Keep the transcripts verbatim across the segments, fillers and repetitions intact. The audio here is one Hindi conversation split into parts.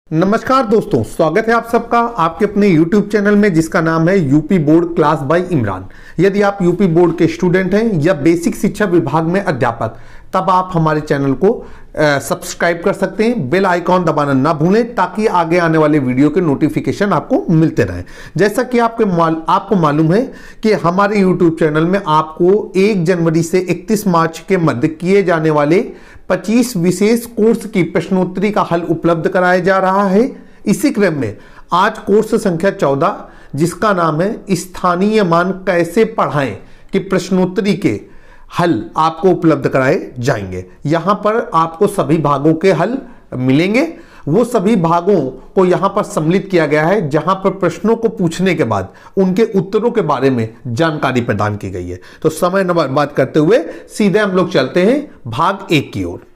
नमस्कार दोस्तों, स्वागत है आप सबका आपके अपने YouTube चैनल में जिसका नाम है UP board class by Imran. यदि आप यूपी बोर्ड के स्टूडेंट हैं या बेसिक शिक्षा विभाग में अध्यापक, तब आप हमारे चैनल को सब्सक्राइब कर सकते हैं। बेल आइकॉन दबाना ना भूलें ताकि आगे आने वाले वीडियो के नोटिफिकेशन आपको मिलते रहें। जैसा कि आपके माल, आपको मालूम है कि हमारे YouTube चैनल में आपको एक जनवरी से इकतीस मार्च के मध्य किए जाने वाले पच्चीस विशेष कोर्स की प्रश्नोत्तरी का हल उपलब्ध कराया जा रहा है। इसी क्रम में आज कोर्स संख्या चौदह, जिसका नाम है स्थानीय मान कैसे पढ़ाएं कि प्रश्नोत्तरी के हल आपको उपलब्ध कराए जाएंगे। यहां पर आपको सभी भागों के हल मिलेंगे। वो सभी भागों को यहां पर सम्मिलित किया गया है जहां पर प्रश्नों को पूछने के बाद उनके उत्तरों के बारे में जानकारी प्रदान की गई है। तो समय न बर्बाद करते हुए सीधे हम लोग चलते हैं भाग एक की ओर।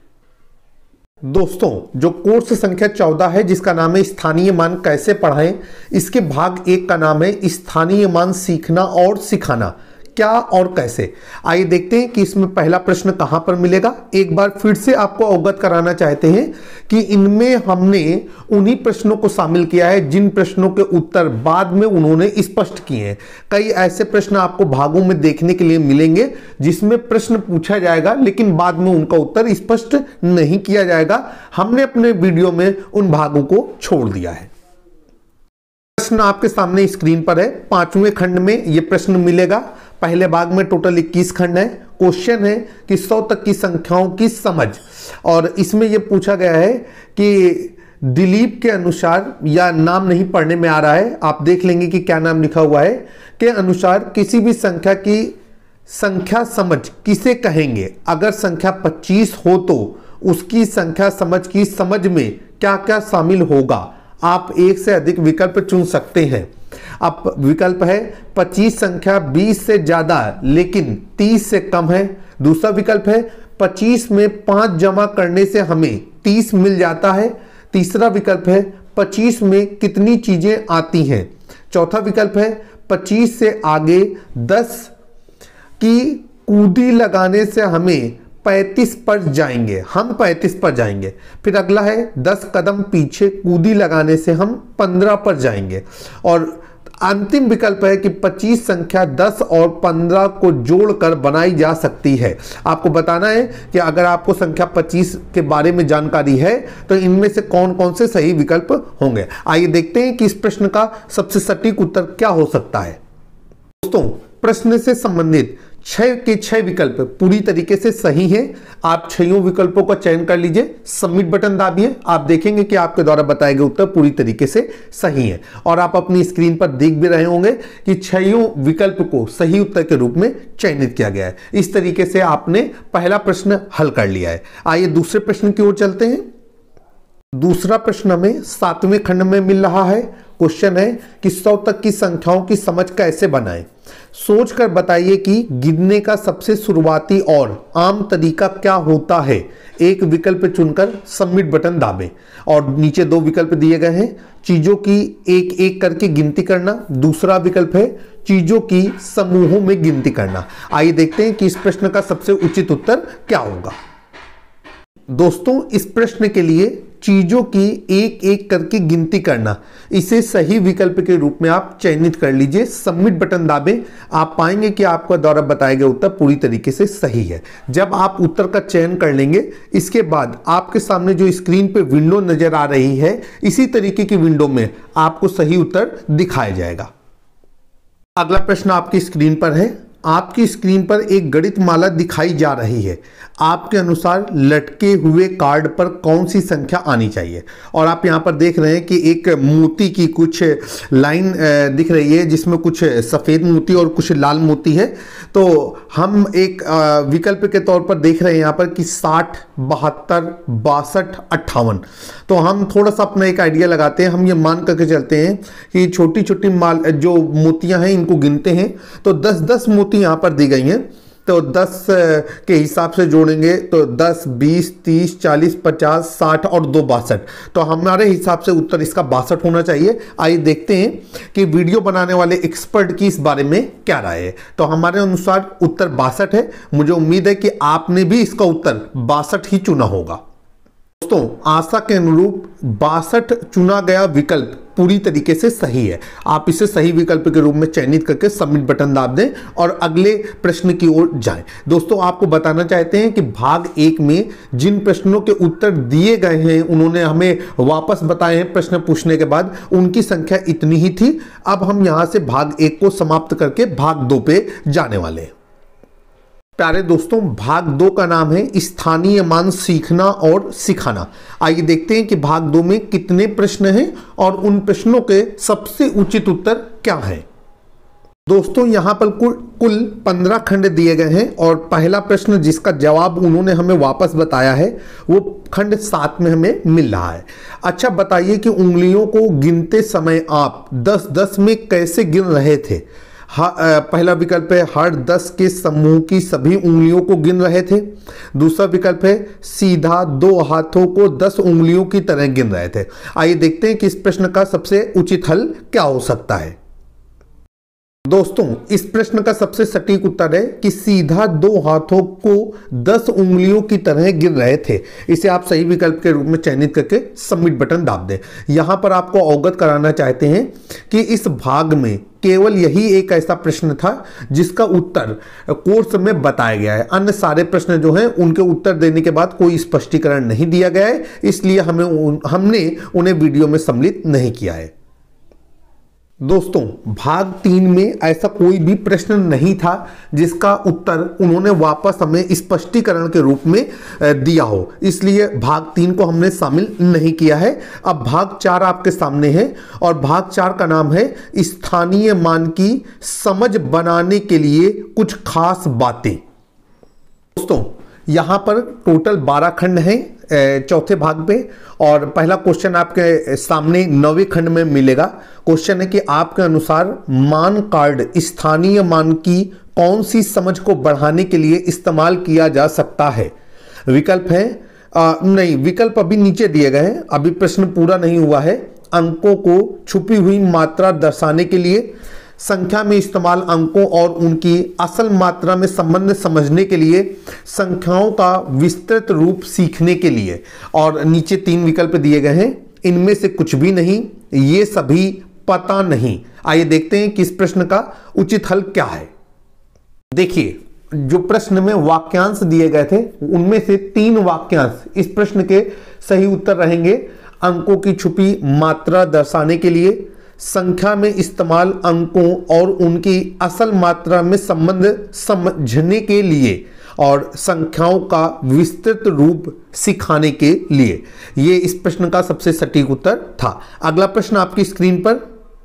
दोस्तों, जो कोर्स संख्या चौदह है जिसका नाम है स्थानीय मान कैसे पढ़ाएं, इसके भाग एक का नाम है स्थानीय मान सीखना और सिखाना, क्या और कैसे। आइए देखते हैं कि इसमें पहला प्रश्न कहां पर मिलेगा। एक बार फिर से आपको अवगत कराना चाहते हैं कि इनमें हमने उन्हीं प्रश्नों को शामिल किया है जिन प्रश्नों के उत्तर बाद में उन्होंने स्पष्ट किए हैं। कई ऐसे प्रश्न आपको भागों में देखने के लिए मिलेंगे जिसमें प्रश्न पूछा जाएगा लेकिन बाद में उनका उत्तर स्पष्ट नहीं किया जाएगा। हमने अपने वीडियो में उन भागों को छोड़ दिया है। प्रश्न आपके सामने स्क्रीन पर है। पांचवें खंड में यह प्रश्न मिलेगा। पहले भाग में टोटल इक्कीस खंड है। क्वेश्चन है कि सौ तक की संख्याओं की समझ, और इसमें यह पूछा गया है कि दिलीप के अनुसार, या नाम नहीं पढ़ने में आ रहा है, आप देख लेंगे कि क्या नाम लिखा हुआ है, के अनुसार किसी भी संख्या की संख्या समझ किसे कहेंगे। अगर संख्या पच्चीस हो तो उसकी संख्या समझ की समझ में क्या क्या शामिल होगा। आप एक से अधिक विकल्प चुन सकते हैं। अब विकल्प है पच्चीस संख्या बीस से ज्यादा लेकिन तीस से कम है। दूसरा विकल्प है पच्चीस में पांच जमा करने से हमें तीस मिल जाता है। तीसरा विकल्प है पच्चीस में कितनी चीजें आती हैं। चौथा विकल्प है पच्चीस से आगे दस की कूदी लगाने से हमें पैंतीस पर जाएंगे, हम पैंतीस पर जाएंगे। फिर अगला है दस कदम पीछे कूदी लगाने से हम पंद्रह पर जाएंगे। और अंतिम विकल्प है कि पच्चीस संख्या दस और पंद्रह को जोड़कर बनाई जा सकती है। आपको बताना है कि अगर आपको संख्या पच्चीस के बारे में जानकारी है तो इनमें से कौन कौन से सही विकल्प होंगे। आइए देखते हैं कि इस प्रश्न का सबसे सटीक उत्तर क्या हो सकता है। दोस्तों, प्रश्न से संबंधित छह के छह विकल्प पूरी तरीके से सही हैं। आप छहों विकल्पों का चयन कर लीजिए, सबमिट बटन दाबिए। आप देखेंगे कि आपके द्वारा बताए गए उत्तर पूरी तरीके से सही हैं। और आप अपनी स्क्रीन पर देख भी रहे होंगे कि छहों विकल्प को सही उत्तर के रूप में चयनित किया गया है। इस तरीके से आपने पहला प्रश्न हल कर लिया है। आइए दूसरे प्रश्न की ओर चलते हैं। दूसरा प्रश्न हमें सातवें खंड में मिल रहा है। क्वेश्चन है कि सौ तक की संख्याओं की समझ कैसे बनाएं। सोचकर बताइए कि गिनने का सबसे शुरुआती और आम तरीका क्या होता है। एक विकल्प चुनकर सबमिट बटन दाबें। और नीचे दो विकल्प दिए गए हैं, चीजों की एक एक करके गिनती करना। दूसरा विकल्प है चीजों की समूहों में गिनती करना। आइए देखते हैं कि इस प्रश्न का सबसे उचित उत्तर क्या होगा। दोस्तों, इस प्रश्न के लिए चीजों की एक एक करके गिनती करना, इसे सही विकल्प के रूप में आप चयनित कर लीजिए। सबमिट बटन दाबें। आप पाएंगे कि आपका द्वारा बताया गया उत्तर पूरी तरीके से सही है। जब आप उत्तर का चयन कर लेंगे, इसके बाद आपके सामने जो स्क्रीन पे विंडो नजर आ रही है, इसी तरीके की विंडो में आपको सही उत्तर दिखाया जाएगा। अगला प्रश्न आपकी स्क्रीन पर है। आपकी स्क्रीन पर एक गणित माला दिखाई जा रही है। आपके अनुसार लटके हुए कार्ड पर कौन सी संख्या आनी चाहिए। और आप यहां पर देख रहे हैं कि एक मोती की कुछ लाइन दिख रही है जिसमें कुछ सफ़ेद मोती और कुछ लाल मोती है। तो हम एक विकल्प के तौर पर देख रहे हैं यहाँ पर कि साठ, बहत्तर, बासठ, अट्ठावन। तो हम थोड़ा सा अपना एक आइडिया लगाते हैं। हम ये मान करके चलते हैं कि छोटी छोटी माल जो मोतियां हैं इनको गिनते हैं तो दस दस मोती यहां पर दी गई हैं। तो दस के हिसाब से जोड़ेंगे तो दस, बीस, तीस, चालीस, पचास, साठ और दो बासठ। तो हमारे हिसाब से उत्तर इसका बासठ होना चाहिए। आइए देखते हैं कि वीडियो बनाने वाले एक्सपर्ट की इस बारे में क्या राय है। तो हमारे अनुसार उत्तर बासठ है। मुझे उम्मीद है कि आपने भी इसका उत्तर बासठ ही चुना होगा। दोस्तों आशा के अनुरूप बासठ चुना गया विकल्प पूरी तरीके से सही है। आप इसे सही विकल्प के रूप में चयनित करके सबमिट बटन दाब दें और अगले प्रश्न की ओर जाएं। दोस्तों आपको बताना चाहते हैं कि भाग एक में जिन प्रश्नों के उत्तर दिए गए हैं उन्होंने हमें वापस बताए हैं प्रश्न पूछने के बाद, उनकी संख्या इतनी ही थी। अब हम यहां से भाग एक को समाप्त करके भाग दो पे जाने वाले हैं। प्यारे दोस्तों भाग दो का नाम है स्थानीय मान सीखना और सिखाना। आइए देखते हैं कि भाग दो में कितने प्रश्न हैं और उन प्रश्नों के सबसे उचित उत्तर क्या है। दोस्तों यहां पर कुल कुल पंद्रह खंड दिए गए हैं और पहला प्रश्न जिसका जवाब उन्होंने हमें वापस बताया है वो खंड सात में हमें मिल रहा है। अच्छा बताइए कि उंगलियों को गिनते समय आप दस दस में कैसे गिन रहे थे। पहला विकल्प है हर दस के समूह की सभी उंगलियों को गिन रहे थे। दूसरा विकल्प है सीधा दो हाथों को दस उंगलियों की तरह गिन रहे थे। आइए देखते हैं कि इस प्रश्न का सबसे उचित हल क्या हो सकता है। दोस्तों इस प्रश्न का सबसे सटीक उत्तर है कि सीधा दो हाथों को दस उंगलियों की तरह गिन रहे थे। इसे आप सही विकल्प के रूप में चयनित करके सबमिट बटन दाब दें। यहां पर आपको अवगत कराना चाहते हैं कि इस भाग में केवल यही एक ऐसा प्रश्न था जिसका उत्तर कोर्स में बताया गया है। अन्य सारे प्रश्न जो हैं उनके उत्तर देने के बाद कोई स्पष्टीकरण नहीं दिया गया है, इसलिए हमें हमने उन्हें वीडियो में सम्मिलित नहीं किया है। दोस्तों भाग तीन में ऐसा कोई भी प्रश्न नहीं था जिसका उत्तर उन्होंने वापस हमें स्पष्टीकरण के रूप में दिया हो, इसलिए भाग तीन को हमने शामिल नहीं किया है। अब भाग चार आपके सामने है और भाग चार का नाम है स्थानीय मान की समझ बनाने के लिए कुछ खास बातें। दोस्तों यहां पर टोटल बारह खंड हैं चौथे भाग पे और पहला क्वेश्चन आपके सामने नौवें खंड में मिलेगा। क्वेश्चन है कि आपके अनुसार मान कार्ड स्थानीय मान की कौन सी समझ को बढ़ाने के लिए इस्तेमाल किया जा सकता है। विकल्प है आ, नहीं विकल्प अभी नीचे दिए गए हैं, अभी प्रश्न पूरा नहीं हुआ है। अंकों को छुपी हुई मात्रा दर्शाने के लिए, संख्या में इस्तेमाल अंकों और उनकी असल मात्रा में संबंध समझने के लिए, संख्याओं का विस्तृत रूप सीखने के लिए, और नीचे तीन विकल्प दिए गए हैं। इनमें से कुछ भी नहीं, ये सभी पता नहीं। आइए देखते हैं कि इस प्रश्न का उचित हल क्या है। देखिए जो प्रश्न में वाक्यांश दिए गए थे उनमें से तीन वाक्यांश इस प्रश्न के सही उत्तर रहेंगे। अंकों की छुपी मात्रा दर्शाने के लिए, संख्या में इस्तेमाल अंकों और उनकी असल मात्रा में संबंध समझने के लिए, और संख्याओं का विस्तृत रूप सिखाने के लिए। यह इस प्रश्न का सबसे सटीक उत्तर था। अगला प्रश्न आपकी स्क्रीन पर।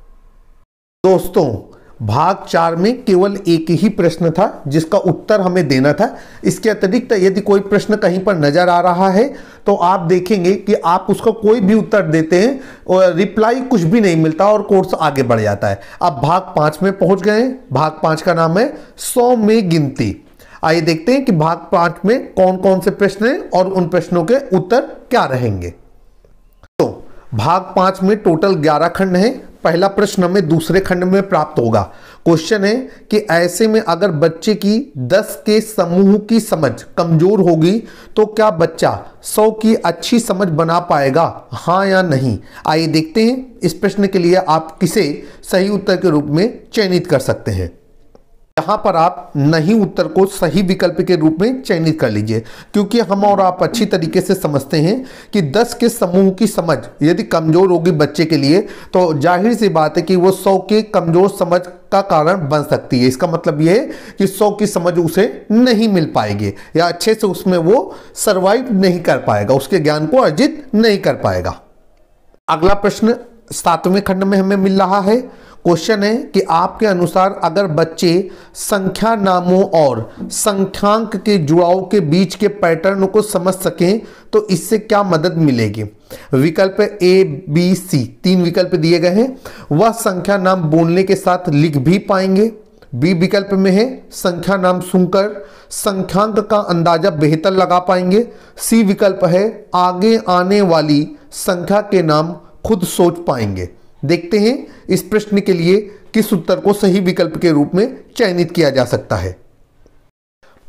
दोस्तों भाग चार में केवल एक ही प्रश्न था जिसका उत्तर हमें देना था। इसके अतिरिक्त यदि कोई प्रश्न कहीं पर नजर आ रहा है तो आप देखेंगे कि आप उसका कोई भी उत्तर देते हैं और रिप्लाई कुछ भी नहीं मिलता और कोर्स आगे बढ़ जाता है। अब भाग पांच में पहुंच गए हैं। भाग पांच का नाम है सौ में गिनती। आइए देखते हैं कि भाग पांच में कौन कौन से प्रश्न हैं और उन प्रश्नों के उत्तर क्या रहेंगे। तो भाग पांच में टोटल ग्यारह खंड हैं। पहला प्रश्न हमें दूसरे खंड में प्राप्त होगा। क्वेश्चन है कि ऐसे में अगर बच्चे की दस के समूह की समझ कमजोर होगी तो क्या बच्चा सौ की अच्छी समझ बना पाएगा, हाँ या नहीं। आइए देखते हैं इस प्रश्न के लिए आप किसे सही उत्तर के रूप में चयनित कर सकते हैं। यहां पर आप नहीं उत्तर को सही विकल्प के रूप में चयनित कर लीजिए, क्योंकि हम और आप अच्छी तरीके से समझते हैं कि दस के समूह की समझ यदि कमजोर होगी बच्चे के लिए तो जाहिर सी बात है कि वो सौ के कमजोर समझ का कारण बन सकती है। इसका मतलब यह है कि सौ की समझ उसे नहीं मिल पाएगी या अच्छे से उसमें वो सर्वाइव नहीं कर पाएगा, उसके ज्ञान को अर्जित नहीं कर पाएगा। अगला प्रश्न सातवें खंड में हमें मिल रहा है। क्वेश्चन है कि आपके अनुसार अगर बच्चे संख्या नामों और संख्यांक के जुड़ाव के बीच के पैटर्न को समझ सकें तो इससे क्या मदद मिलेगी। विकल्प ए बी सी तीन विकल्प दिए गए हैं। वह संख्या नाम बोलने के साथ लिख भी पाएंगे। बी विकल्प में है संख्या नाम सुनकर संख्यांक का अंदाजा बेहतर लगा पाएंगे। सी विकल्प है आगे आने वाली संख्या के नाम खुद सोच पाएंगे। देखते हैं इस प्रश्न के लिए किस उत्तर को सही विकल्प के रूप में चयनित किया जा सकता है।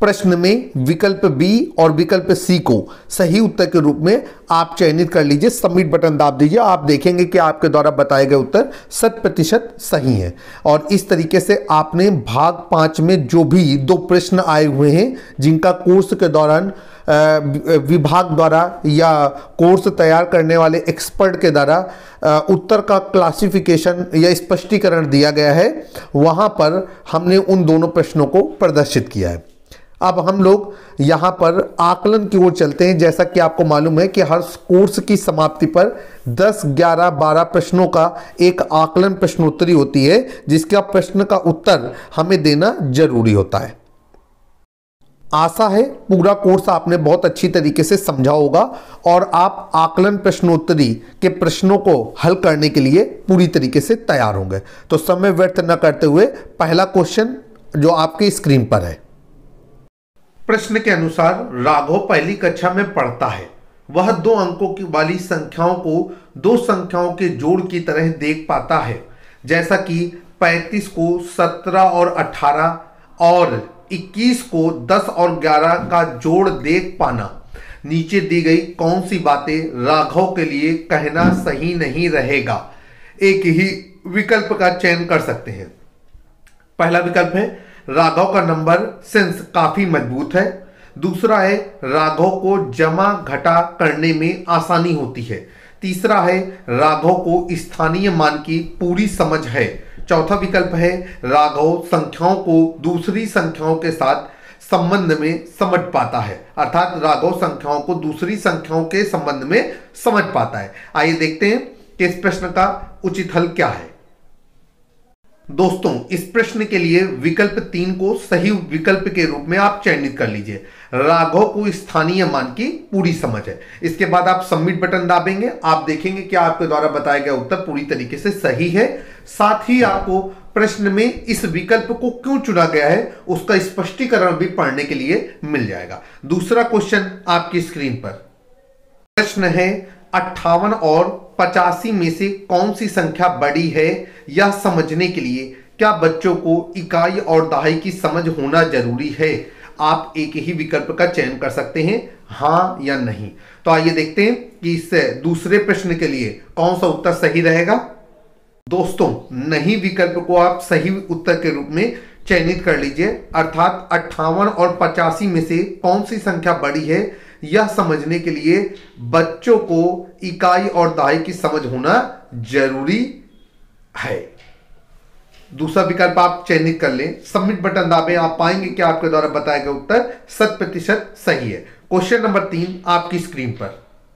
प्रश्न में विकल्प बी और विकल्प सी को सही उत्तर के रूप में आप चयनित कर लीजिए। सबमिट बटन दाब दीजिए। आप देखेंगे कि आपके द्वारा बताए गए उत्तर शत प्रतिशत सही है। और इस तरीके से आपने भाग पाँच में जो भी दो प्रश्न आए हुए हैं, जिनका कोर्स के दौरान विभाग द्वारा या कोर्स तैयार करने वाले एक्सपर्ट के द्वारा उत्तर का क्लासिफिकेशन या स्पष्टीकरण दिया गया है, वहां पर हमने उन दोनों प्रश्नों को प्रदर्शित किया है। अब हम लोग यहां पर आकलन की ओर चलते हैं। जैसा कि आपको मालूम है कि हर कोर्स की समाप्ति पर दस, ग्यारह, बारह प्रश्नों का एक आकलन प्रश्नोत्तरी होती है, जिसका प्रश्न का उत्तर हमें देना जरूरी होता है। आशा है पूरा कोर्स आपने बहुत अच्छी तरीके से समझा होगा और आप आकलन प्रश्नोत्तरी के प्रश्नों को हल करने के लिए पूरी तरीके से तैयार होंगे। तो समय व्यर्थ न करते हुए पहला क्वेश्चन जो आपके स्क्रीन पर है। प्रश्न के अनुसार राघव पहली कक्षा में पढ़ता है। वह दो अंकों की वाली संख्याओं को दो संख्याओं के जोड़ की तरह देख पाता है, जैसा कि पैंतीस को सत्रह और अठारह और इक्कीस को दस और ग्यारह का जोड़ देख पाना। नीचे दी गई कौन सी बातें राघव के लिए कहना सही नहीं रहेगा? एक ही विकल्प का चयन कर सकते हैं। पहला विकल्प है राघव का नंबर सेंस काफी मजबूत है। दूसरा है राघव को जमा घटा करने में आसानी होती है। तीसरा है राघव को स्थानीय मान की पूरी समझ है। चौथा विकल्प है राघव संख्याओं को दूसरी संख्याओं के साथ संबंध में समझ पाता है, अर्थात राघव संख्याओं को दूसरी संख्याओं के संबंध में समझ पाता है। आइए देखते हैं कि इस प्रश्न का उचित हल क्या है। दोस्तों, इस प्रश्न के लिए विकल्प तीन को सही विकल्प के रूप में आप चयनित कर लीजिए। राघव को स्थानीय मान की पूरी समझ है। इसके बाद आप सबमिट बटन दाबेंगे। आप देखेंगे कि आपके द्वारा बताया गया उत्तर पूरी तरीके से सही है। साथ ही आपको प्रश्न में इस विकल्प को क्यों चुना गया है उसका स्पष्टीकरण भी पढ़ने के लिए मिल जाएगा। दूसरा क्वेश्चन आपकी स्क्रीन पर। प्रश्न है अट्ठावन और पचासी में से कौन सी संख्या बड़ी है, यह समझने के लिए क्या बच्चों को इकाई और दहाई की समझ होना जरूरी है? आप एक ही विकल्प का चयन कर सकते हैं, हां या नहीं। तो आइए देखते हैं कि इस दूसरे प्रश्न के लिए कौन सा उत्तर सही रहेगा। दोस्तों, नहीं विकल्प को आप सही उत्तर के रूप में चयनित कर लीजिए, अर्थात अट्ठावन और पचासी में से कौन सी संख्या बड़ी है यह समझने के लिए बच्चों को इकाई और दहाई की समझ होना जरूरी है। दूसरा विकल्प आप चयनित कर लें। सबमिट बटन दाबें। आप पाएंगे कि आपके द्वारा बताया गया उत्तर शत प्रतिशत सही है। क्वेश्चन नंबर तीन आपकी स्क्रीन पर।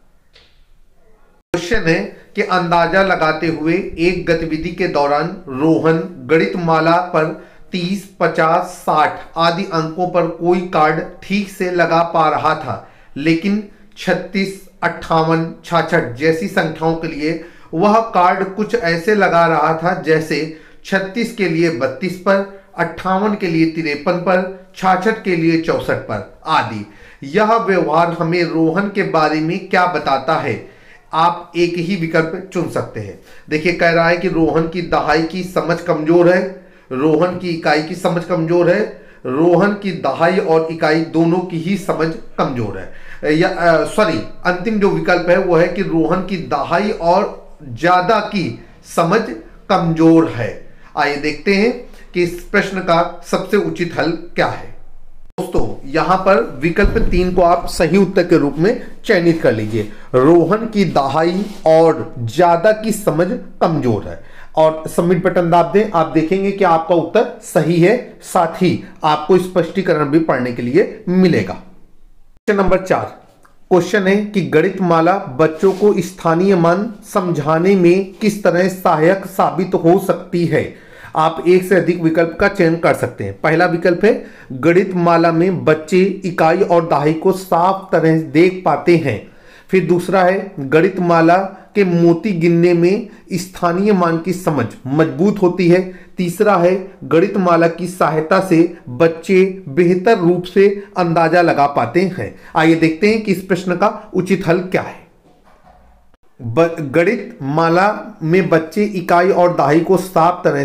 क्वेश्चन है कि अंदाजा लगाते हुए एक गतिविधि के दौरान रोहन गणितमाला पर तीस, पचास, साठ आदि अंकों पर कोई कार्ड ठीक से लगा पा रहा था, लेकिन छत्तीस, अट्ठावन, छियासठ जैसी संख्याओं के लिए वह कार्ड कुछ ऐसे लगा रहा था जैसे छत्तीस के लिए बत्तीस पर, अट्ठावन के लिए तिरपन पर, छियासठ के लिए चौसठ पर आदि। यह व्यवहार हमें रोहन के बारे में क्या बताता है? आप एक ही विकल्प चुन सकते हैं। देखिए, कह रहा है कि रोहन की दहाई की समझ कमजोर है, रोहन की इकाई की समझ कमजोर है, रोहन की दहाई और इकाई दोनों की ही समझ कमजोर है। या सॉरी अंतिम जो विकल्प है वो है कि रोहन की दहाई और ज्यादा की समझ कमजोर है। आइए देखते हैं कि इस प्रश्न का सबसे उचित हल क्या है। दोस्तों, यहां पर विकल्प तीन को आप सही उत्तर के रूप में चयनित कर लीजिए। रोहन की दहाई और ज्यादा की समझ कमजोर है और सबमिट बटन दाब दें। आप देखेंगे कि आपका उत्तर सही है, साथ ही आपको स्पष्टीकरण भी पढ़ने के लिए मिलेगा। क्वेश्चन नंबर चार। क्वेश्चन है कि गणितमाला बच्चों को स्थानीय मान समझाने में किस तरह सहायक साबित हो सकती है? आप एक से अधिक विकल्प का चयन कर सकते हैं। पहला विकल्प है गणितमाला में बच्चे इकाई और दहाई को साफ तरह देख पाते हैं। फिर दूसरा है गणितमाला के मोती गिनने में स्थानीय मान की समझ मजबूत होती है। तीसरा है गणितमाला की सहायता से बच्चे बेहतर रूप से अंदाजा लगा पाते हैं। आइए देखते हैं कि इस प्रश्न का उचित हल क्या है। गणितमाला में बच्चे इकाई और दहाई को साफ तरह से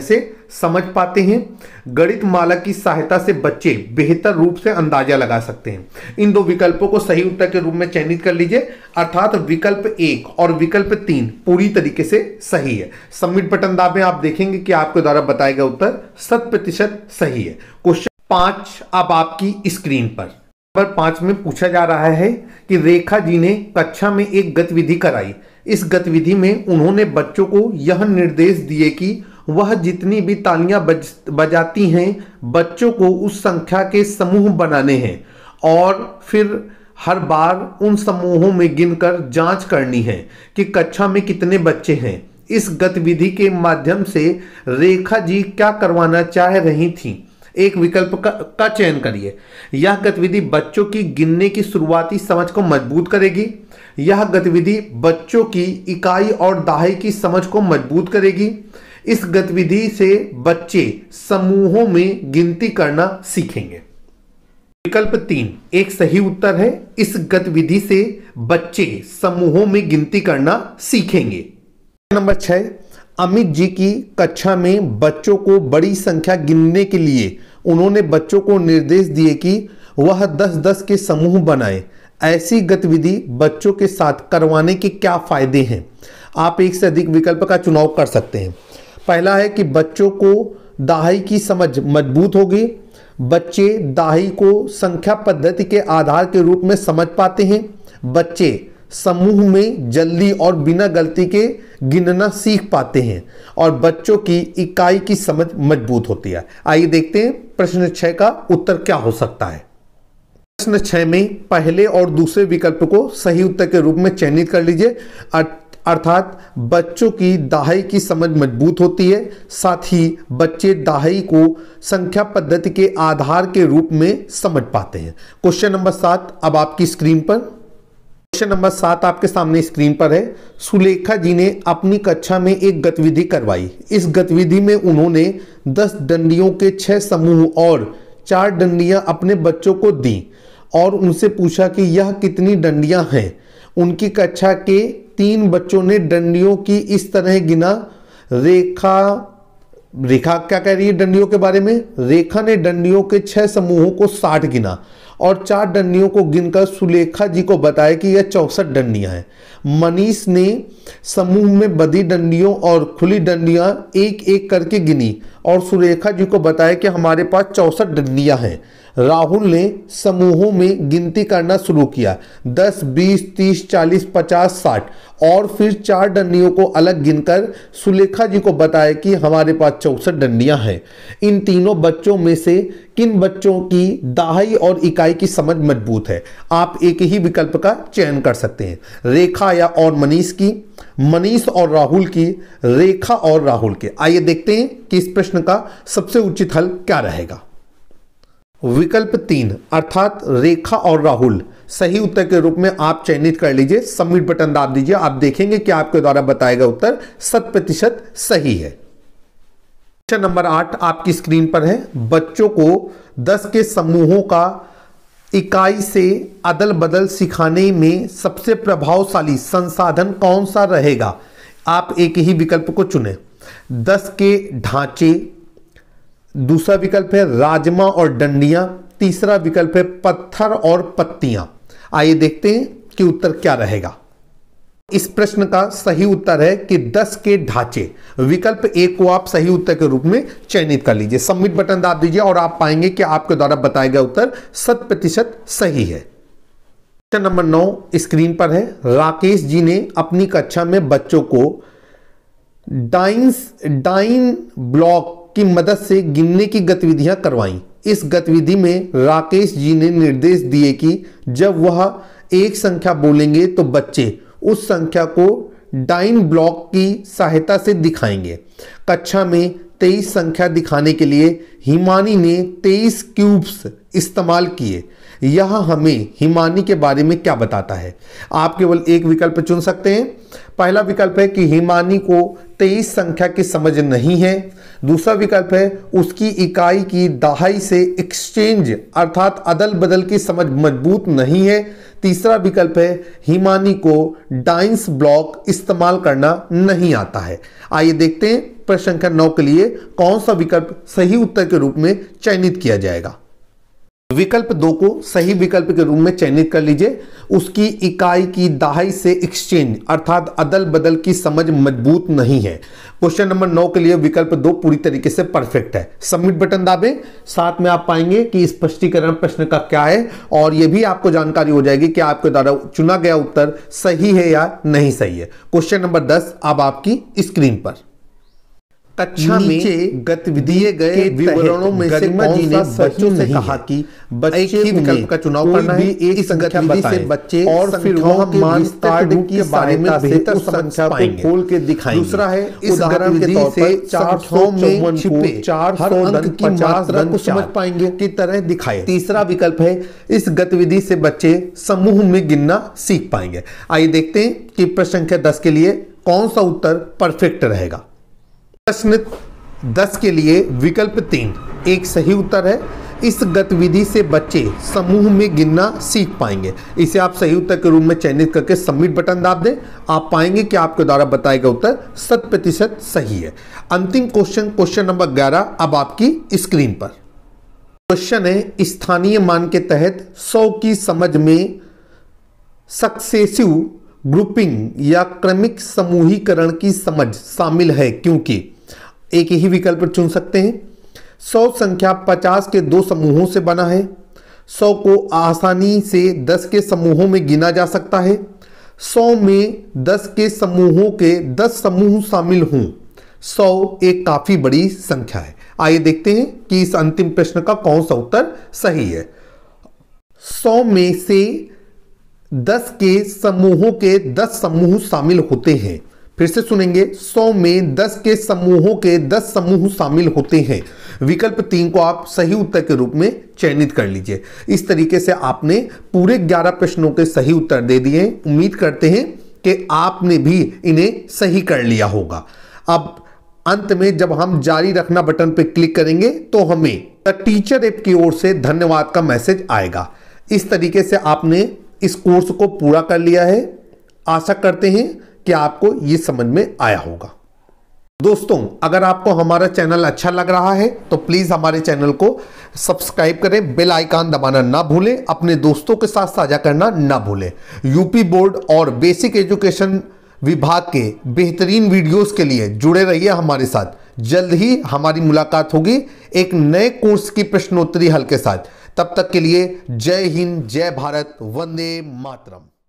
समझ पाते हैं। गणित माला की सहायता से बच्चे बेहतर रूप से अंदाजा लगा सकते हैं। इन दो विकल्पों को सही उत्तर के रूप में चयनित कर लीजिए, अर्थात विकल्प एक और विकल्प तीन पूरी तरीके से सही है। सबमिट बटन दाबें, आप देखेंगे कि आपके द्वारा बताया गया उत्तर शत प्रतिशत सही है। क्वेश्चन पांच अब आपकी स्क्रीन पर नंबर पांच में पूछा जा रहा है कि रेखा जी ने कक्षा में एक गतिविधि कराई। इस गतिविधि में उन्होंने बच्चों को यह निर्देश दिए कि वह जितनी भी तालियां बज, बजाती हैं बच्चों को उस संख्या के समूह बनाने हैं और फिर हर बार उन समूहों में गिनकर जांच करनी है कि कक्षा में कितने बच्चे हैं। इस गतिविधि के माध्यम से रेखा जी क्या करवाना चाह रही थीं? एक विकल्प का, का चयन करिए। यह गतिविधि बच्चों की गिनने की शुरुआती समझ को मजबूत करेगी। यह गतिविधि बच्चों की इकाई और दहाई की समझ को मजबूत करेगी। इस गतिविधि से बच्चे समूहों में गिनती करना सीखेंगे। विकल्प तीन एक सही उत्तर है। इस गतिविधि से बच्चे समूहों में गिनती करना सीखेंगे। नंबर छह, अमित जी की कक्षा में बच्चों को बड़ी संख्या गिनने के लिए उन्होंने बच्चों को निर्देश दिए कि वह दस दस के समूह बनाएं। ऐसी गतिविधि बच्चों के साथ करवाने के क्या फायदे हैं? आप एक से अधिक विकल्प का चुनाव कर सकते हैं। पहला है कि बच्चों को दहाई की समझ मजबूत होगी। बच्चे दहाई को संख्या पद्धति के आधार के रूप में समझ पाते हैं। बच्चे समूह में जल्दी और बिना गलती के गिनना सीख पाते हैं और बच्चों की इकाई की समझ मजबूत होती है। आइए देखते हैं प्रश्न छह का उत्तर क्या हो सकता है। प्रश्न छह में पहले और दूसरे विकल्प को सही उत्तर के रूप में चयनित कर लीजिए, अर्थात बच्चों की दहाई की समझ मजबूत होती है, साथ ही बच्चे दहाई को संख्या पद्धति के आधार के रूप में समझ पाते हैं। क्वेश्चन नंबर सात अब आपकी स्क्रीन पर क्वेश्चन नंबर सात आपके सामने स्क्रीन पर है। सुलेखा जी ने अपनी कक्षा में एक गतिविधि करवाई। इस गतिविधि में उन्होंने दस डंडियों के छह समूह और चार डंडियां अपने बच्चों को दी और उनसे पूछा कि यह कितनी डंडियां हैं। उनकी कक्षा के तीन बच्चों ने डंडियों की इस तरह गिना। रेखा रेखा क्या कह रही है डंडियों के बारे में? रेखा ने डंडियों के छह समूहों को साठ गिना और चार डंडियों को गिनकर सुलेखा जी को बताया कि यह चौसठ डंडियां हैं। मनीष ने समूह में बंधी डंडियों और खुली डंडियां एक एक करके गिनी और सुलेखा जी को बताया कि हमारे पास चौसठ डंडियां हैं। राहुल ने समूहों में गिनती करना शुरू किया, दस, बीस, तीस, चालीस, पचास, साठ, और फिर चार डंडियों को अलग गिनकर सुलेखा जी को बताया कि हमारे पास चौसठ डंडियां हैं। इन तीनों बच्चों में से किन बच्चों की दहाई और इकाई की समझ मजबूत है? आप एक ही विकल्प का चयन कर सकते हैं, रेखा या और मनीष की, मनीष और राहुल की, रेखा और राहुल के। आइए देखते हैं कि इस प्रश्न का सबसे उचित हल क्या रहेगा। विकल्प तीन अर्थात रेखा और राहुल सही उत्तर के रूप में आप चयनित कर लीजिए। सबमिट बटन दाब दीजिए, आप देखेंगे कि आपके द्वारा बताया गया उत्तर शत प्रतिशत सही है। क्वेश्चन नंबर आठ आपकी स्क्रीन पर है। बच्चों को दस के समूहों का इकाई से अदल बदल सिखाने में सबसे प्रभावशाली संसाधन कौन सा रहेगा? आप एक ही विकल्प को चुनें। दस के ढांचे, दूसरा विकल्प है राजमा और डंडियां, तीसरा विकल्प है पत्थर और पत्तियां। आइए देखते हैं कि उत्तर क्या रहेगा। इस प्रश्न का सही उत्तर है कि दस के ढांचे। विकल्प एक को आप सही उत्तर के रूप में चयनित कर लीजिए। सबमिट बटन दाब दीजिए और आप पाएंगे कि आपके द्वारा बताया गया उत्तर शत प्रतिशत सही है। क्वेश्चन नंबर नौ स्क्रीन पर है। राकेश जी ने अपनी कक्षा में बच्चों को डाइंस डाइन ब्लॉक की मदद से गिनने की गतिविधियां करवाई। इस गतिविधि में राकेश जी ने निर्देश दिए कि जब वह एक संख्या बोलेंगे तो बच्चे उस संख्या को डाइन ब्लॉक की सहायता से दिखाएंगे। कक्षा में तेईस संख्या दिखाने के लिए हिमानी ने तेईस क्यूब्स इस्तेमाल किए। यह हमें हिमानी के बारे में क्या बताता है? आप केवल एक विकल्प चुन सकते हैं। पहला विकल्प है कि हिमानी को तेईस संख्या की समझ नहीं है। दूसरा विकल्प है उसकी इकाई की दहाई से एक्सचेंज अर्थात अदल बदल की समझ मजबूत नहीं है। तीसरा विकल्प है हिमानी को डाइंस ब्लॉक इस्तेमाल करना नहीं आता है। आइए देखते हैं प्रश्न संख्या नौ के लिए कौन सा विकल्प सही उत्तर के रूप में चयनित किया जाएगा। विकल्प दो को सही विकल्प के रूप में चयनित कर लीजिए। उसकी इकाई की दहाई से एक्सचेंज अर्थात अदल बदल की समझ मजबूत नहीं है। क्वेश्चन नंबर नौ के लिए विकल्प दो पूरी तरीके से परफेक्ट है। सबमिट बटन दाबें, साथ में आप पाएंगे कि स्पष्टीकरण प्रश्न का क्या है और यह भी आपको जानकारी हो जाएगी कि आपके द्वारा चुना गया उत्तर सही है या नहीं सही है। क्वेश्चन नंबर दस अब आपकी स्क्रीन पर। कक्षा में गतिविधि गए विवरणों में से कौन सा बच्चों से कहा कि बच्चे ही विकल्प का चुनाव करना है, एक गतिविधि से बच्चे और फिर वह मान कार्ड के बारे में बेहतर संख्या को खोल के दिखाएंगे। दूसरा है इस गतिविधि से चार सौ में छिपे चार सौ अंक की मात्रा को समझ पाएंगे की तरह दिखाए। तीसरा विकल्प है इस गतिविधि से बच्चे समूह में गिनना सीख पाएंगे। आइए देखते हैं कि प्रश्न संख्या दस के लिए कौन सा उत्तर परफेक्ट रहेगा। प्रश्न दस के लिए विकल्प तीन एक सही उत्तर है। इस गतिविधि से बच्चे समूह में गिनना सीख पाएंगे। इसे आप सही उत्तर के रूप में चयनित करके सबमिट बटन दाब दें। आप पाएंगे कि आपके द्वारा बताया गया उत्तर शत प्रतिशत सही है। अंतिम क्वेश्चन क्वेश्चन नंबर ग्यारह अब आपकी स्क्रीन पर। क्वेश्चन है स्थानीय मान के तहत सौ की समझ में सक्सेसिव ग्रुपिंग या क्रमिक समूहीकरण की समझ शामिल है क्योंकि एक ही विकल्प चुन सकते हैं। सौ संख्या पचास के दो समूहों से बना है। सौ को आसानी से दस के समूहों में गिना जा सकता है। सौ में दस के समूहों के दस समूह शामिल हों। सौ एक काफी बड़ी संख्या है। आइए देखते हैं कि इस अंतिम प्रश्न का कौन सा उत्तर सही है। सौ में से दस के समूहों के दस समूह शामिल होते हैं। फिर से सुनेंगे, सौ में दस के समूहों के दस समूह शामिल होते हैं। विकल्प तीन को आप सही उत्तर के रूप में चयनित कर लीजिए। इस तरीके से आपने पूरे ग्यारह प्रश्नों के सही उत्तर दे दिए। उम्मीद करते हैं कि आपने भी इन्हें सही कर लिया होगा। अब अंत में जब हम जारी रखना बटन पर क्लिक करेंगे तो हमें द टीचर ऐप की ओर से धन्यवाद का मैसेज आएगा। इस तरीके से आपने इस कोर्स को पूरा कर लिया है। आशा करते हैं कि आपको ये समझ में आया होगा। दोस्तों, अगर आपको हमारा चैनल अच्छा लग रहा है तो प्लीज हमारे चैनल को सब्सक्राइब करें, बेल आइकन दबाना ना भूलें, अपने दोस्तों के साथ साझा करना ना भूलें। यूपी बोर्ड और बेसिक एजुकेशन विभाग के बेहतरीन वीडियोस के लिए जुड़े रहिए हमारे साथ। जल्द ही हमारी मुलाकात होगी एक नए कोर्स की प्रश्नोत्तरी हल के साथ। तब तक के लिए जय हिंद, जय भारत, वंदे मातरम।